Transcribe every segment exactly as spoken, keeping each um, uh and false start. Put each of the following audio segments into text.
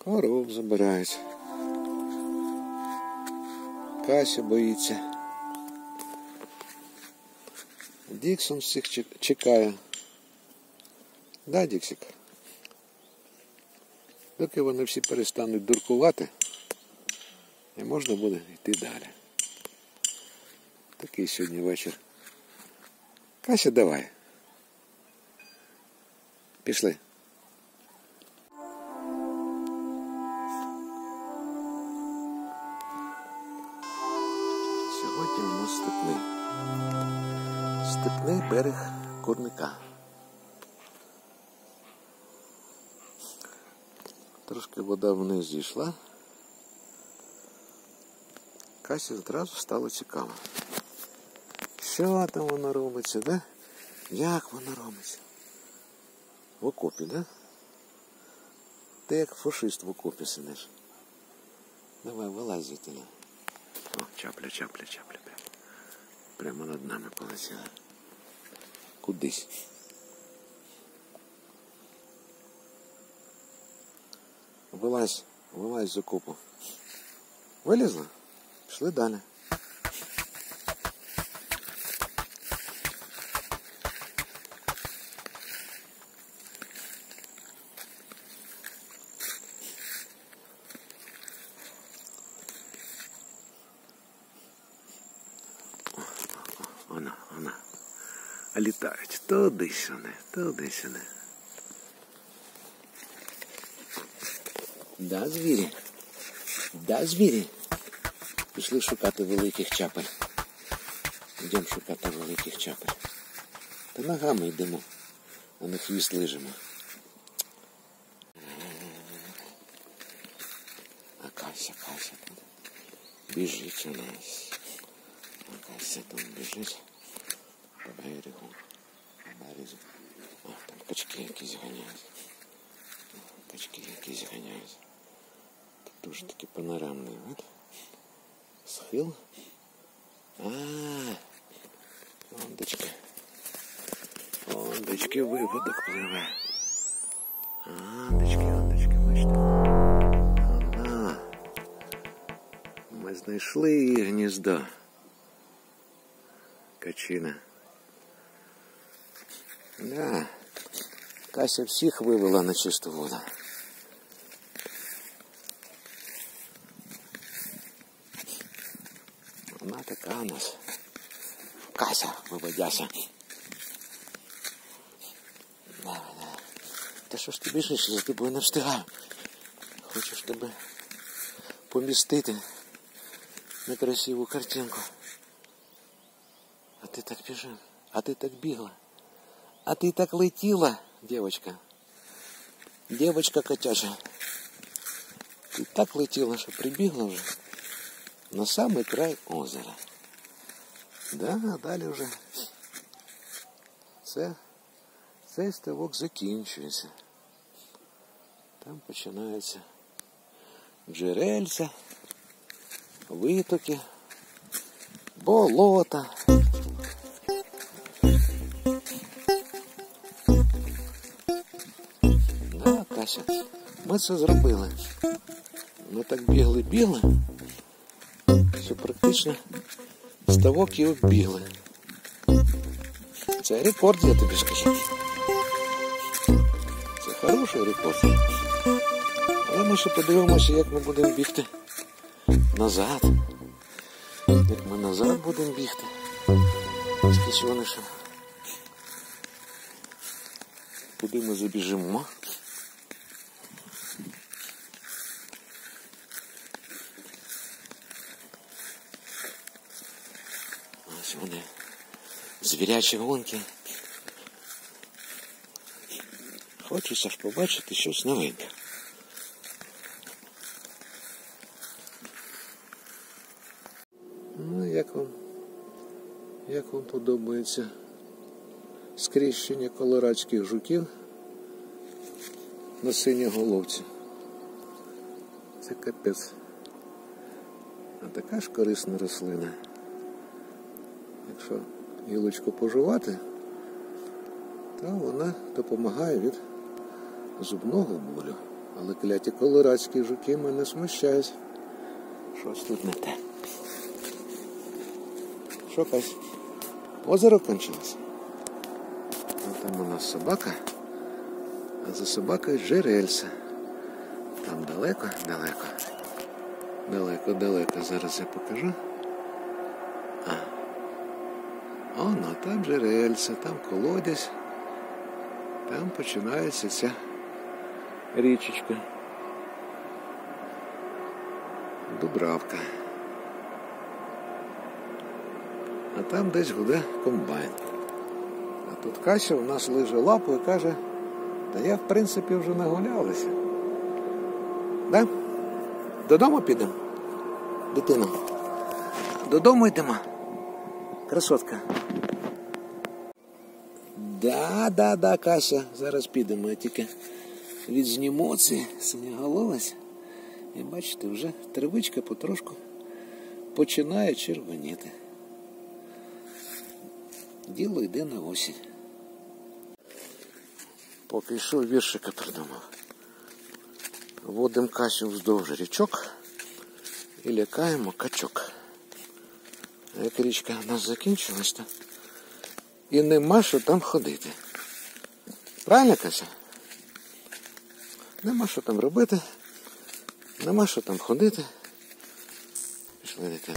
Коров забирають. Кася боїться. Діксон всіх чекає. Да, Діксик? Доки вони всі перестануть дуркувати, і можна буде йти далі. Такий сьогодні вечір. Кася, давай. Пішли. Сьогодні у нас степний. Степний берег Курника. Трошки вода вниз зійшла. Касі одразу стало цікаво. Що там воно робиться, да? Як воно робиться? В окопі, да? Ти як фашист в окопі сидиш. Давай, вилазь звідти. О, чапля, чапля, чапля. Прямо, прямо над нами полетіла. Кудись. Вилазь, вилазь з окопу. Вилізла? Пішли далі. Вона, вона. А літають туди-сюди, туди-сюди. Да, звірі? Да, звірі? Пішли шукати великих чапель. Йдемо шукати великих чапель. Та ногами йдемо, а на хвіст лижемо. А Кася, Кася тут біжить у нас. А Кася тут біжить по берегу. По березу. О, там качки якісь ганяють. Качки якісь ганяють. Тут дуже таки панорамний вид. Схил. А, ондочки. Ондочки виводок пливе. Ондочки, ондочки, бачите. Ага. Ми знайшли її гніздо. Качина. Да. Кася всіх вивела на чисту воду. Вона така у нас. Кася, виводяся. Давай, давай. Та що ж ти біжиш, за тобою не встигаю. Хочеш тебе помістити на красиву картинку. А ти так біжив, а ти так бігла. А ти так летіла, дівчинка. Дівчинка котяча. Ти так летіла, що прибігла вже на самий край озера. Да, а далі вже це, цей ставок закінчується. Там починаються джерельця, витоки, болота. Да, Кася, ми це зробили. Ми так бігли-бігли, що практично ставок і оббігли. Це рекорд, я тобі скажу. Це хороший рекорд. Але ми ще подивимося, як ми будемо бігти назад. Як ми назад будемо бігти. Скільки вони ще. Куди ми забіжимо? Ось вони. Звірячі гонки. Хочеться ж побачити щось новеньке. Ну, як вам, як вам подобається скрещення колорадських жуків на синьоголовці? Це капець. А така ж корисна рослина. Якщо гілочку пожувати, то вона допомагає від зубного болю. Але кляті колорадські жуки мене смущають. Щось тут не те. Що, Кась? Озеро кончилось? Там у нас собака, а за собакою джерельце. Там далеко, далеко. Далеко, далеко. Зараз я покажу. А. Оно, там джерельце, там колодязь. Там починається ця річечка. Дубравка. А там десь гуде комбайн. А тут Кася у нас лиже лапу і каже, та я в принципі вже нагулялася. Да? Додому підемо? Дитина. Додому йдемо? Красотка. Да, да, да, Кася. Зараз підемо. Я тільки відзніму ці синьоголовець. І бачите, вже травичка потрошку починає червоніти. Діло йде на осінь. Поки йшов, віршика придумав. Водимо Касю вздовж річок і лякаємо качок. А як річка у нас закінчилась, то і нема що там ходити. Правильно, Кася? Нема що там робити, нема що там ходити. Пішли, дитина.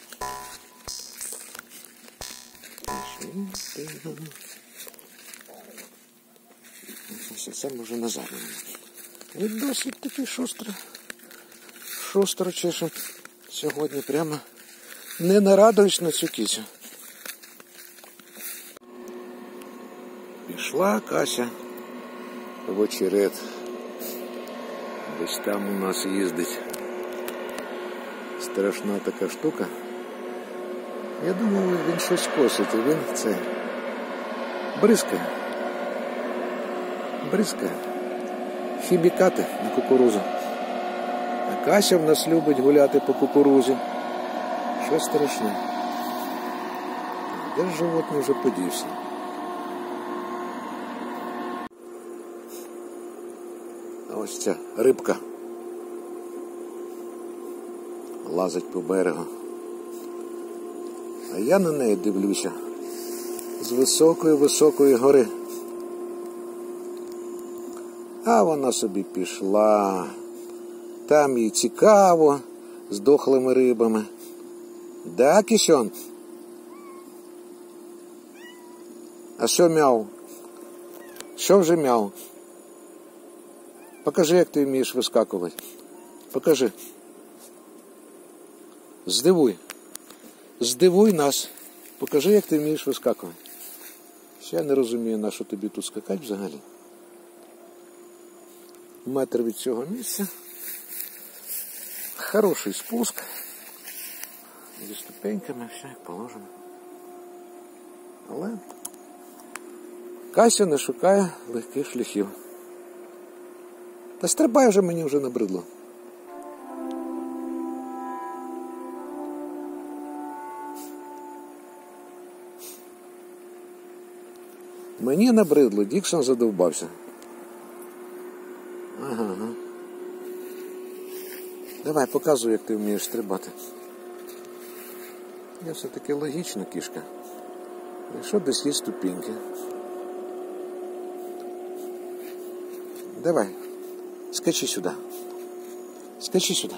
Це може назад. І досить таки шустро. Шустро чешем. Сьогодні прямо не нарадуюсь на цю кисю. Пішла Кася в очерет. Десь там у нас їздить страшна така штука. Я думаю, він щось косить, і він це бризкає. Бризкає. Хімікати на кукурузу. А Кася в нас любить гуляти по кукурузі. Щось страшне. Де ж животний вже подівся? А ось ця рибка лазить по берегу. А я на неї дивлюся з високої-високої гори. А вона собі пішла. Там їй цікаво з дохлими рибами. Да, кисьон? А що мяв? Що вже мяв? Покажи, як ти вмієш вискакувати. Покажи. Здивуй. Здивуй нас. Покажи, як ти вмієш вискакувати. Ще я не розумію, на що тобі тут скакати взагалі. Метр від цього місця. Хороший спуск. Зі ступеньками, все як положено. Але Кася не шукає легких шляхів. Та стрибай вже, мені вже набридло. Мені набридло, Діксон задовбався. Ага, ага. Давай, показуй, як ти вмієш стрибати. Я все-таки логічна кішка. Якщо десь є ступіньки. Давай, скачи сюди. Скачи сюди.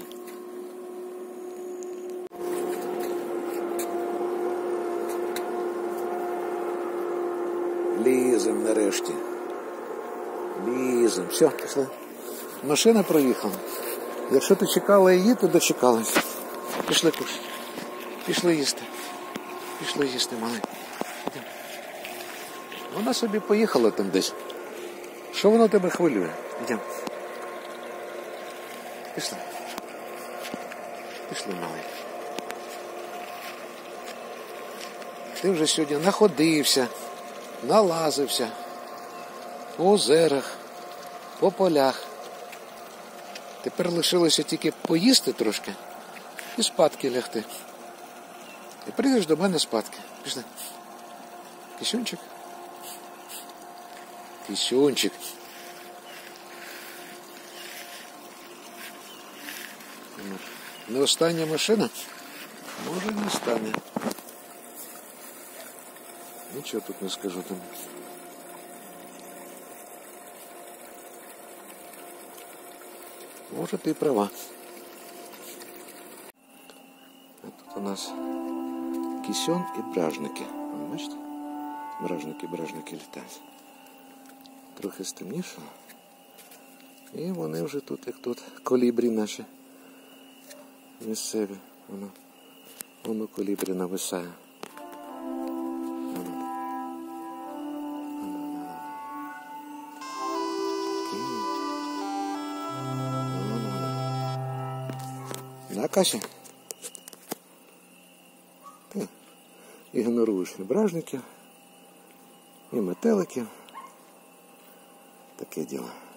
Лізем нарешті. Лізем. Все, пішли. Машина проїхала. Якщо ти чекала її, то дочекалась. Пішли кушати. Пішли їсти. Пішли їсти, малий. Вона собі поїхала там десь. Що воно тебе хвилює? Йдемо. Пішли. Пішли, малий. Ти вже сьогодні находився, налазився по озерах, по полях. Тепер лишилося тільки поїсти трошки і спадки лягти. І прийдеш до мене спадки. Пішли. Кисюнчик. Кисюнчик. Не остання машина? Може, не остання. Нічого тут не скажу тобі. Може, ти і права. А тут у нас кисьон і бражники. Бачите? Бражники, бражники літають. Трохи стемнішало. І вони вже тут, як тут, колібрі наші місцеві. Воно, воно колібрі нависає. Воно. Воно, воно, воно. На, Кася? Ти ігноруєш і бражників, і метеликів. Таке діло.